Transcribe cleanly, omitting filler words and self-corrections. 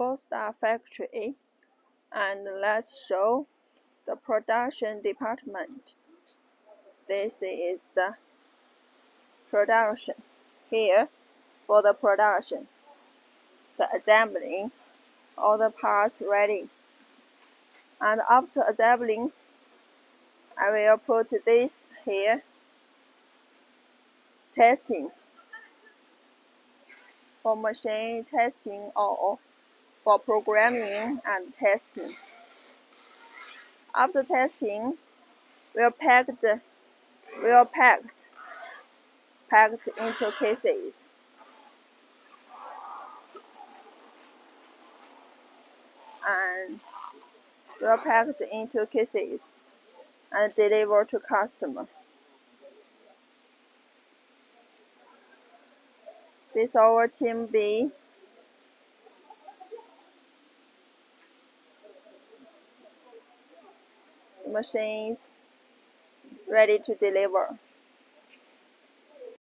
Bostar factory, and let's show the production department. This is the production. Here, for the production, the assembling, all the parts ready. And after assembling, I will put this here, testing, for machine testing or for programming and testing. After testing, we'll packed into cases. And we'll packed into cases and deliver to customer. This is our team B. The machines ready to deliver.